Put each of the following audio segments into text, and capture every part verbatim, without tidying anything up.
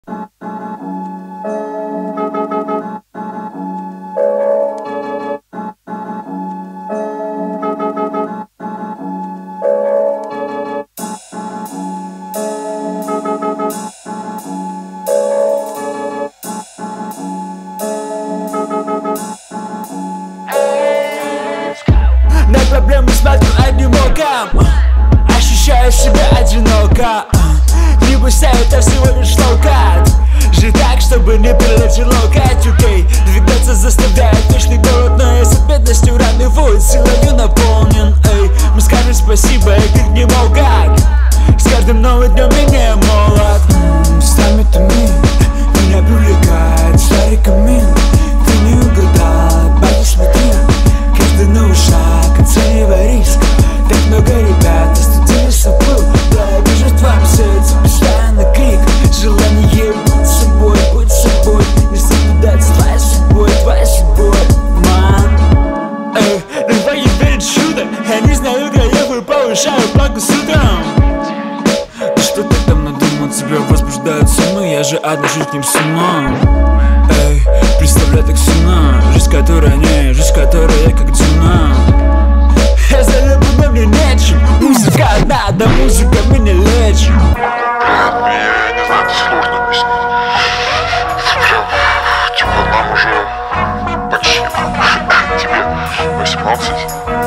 На проблемы смотрю одним оком, ощущаю себя одиноко. Не бойся, это всего лишь локоть. Жить так, чтобы не прилетел локоть. Окей, двигаться заставляет вечный голод, но я за бедностью раны воет, силою наполнен. Эй, мы скажем спасибо, и как не мол как. С каждым новым днем менее молод. Сами ты меня привлекает старый камин. Ты не угадал, пойди смотри. Каждый новый шаг, оценивай риск. Так много ребят остудили собой. Да, я вижу в твоем сердце постоянно крик. Желание быть собой, быть собой. Не соблюдать с твоей судьбой, твоей судьбой, ман. Эй, давай верить в чудо. Я не знаю, где я вы повышаю плаку с утром. Что ты там надумал, тебя возбуждают сны. Я же однажды к ним с ума. Эй, представляй так сына. Жизнь, которая не, жизнь, которая как дюна. Я за любовь, но мне нечем. Музыка одна, да музыка меня лечит. Мне, я не знаю, это сложно объяснить. Прям, типа, нам уже почти, тебе восемнадцать.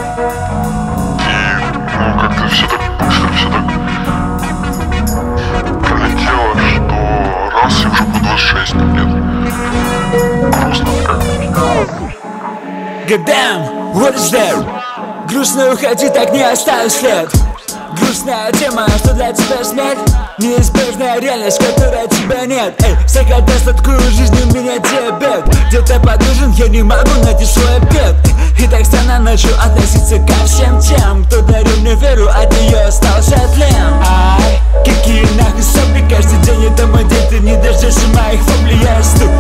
И, ну, как-то все так быстро, все так пролетело, что раз и уже по двадцать шесть лет. Грустно как-то. God damn, what is there? Грустно уходи, так не оставь след. Грустная тема, что для тебя смерть. Неизбежная реальность, которой тебя нет. Эй, всех достаткую жизнь, у меня диабет. Где-то подужен, я не могу найти свой обед. И так странно начал относиться ко всем тем, кто дарил мне веру, от нее остался тлен. Ай, какие нахуй сопли, каждый день это мой день. Ты не дождешься моих воплей, я стук.